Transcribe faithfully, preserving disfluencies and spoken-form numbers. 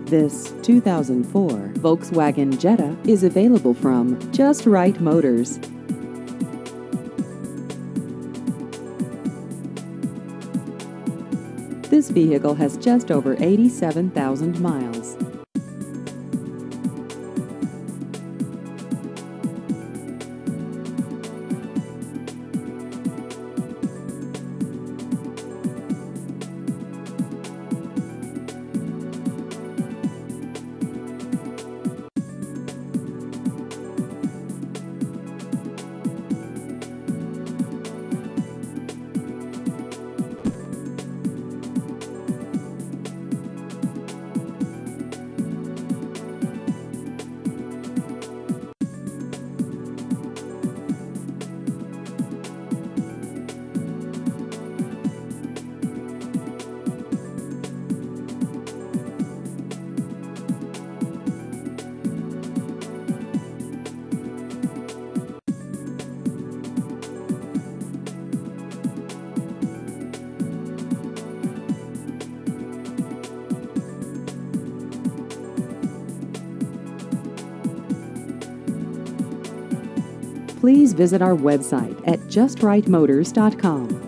This two thousand four Volkswagen Jetta is available from Just Right Motors. This vehicle has just over eighty-seven thousand miles. Please visit our website at just right motors dot com.